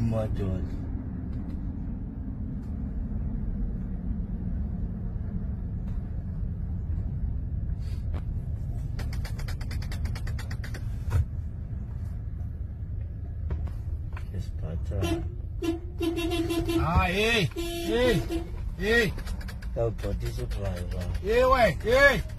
models. Ah, hey. Kau body supply. Hey, wait, hey.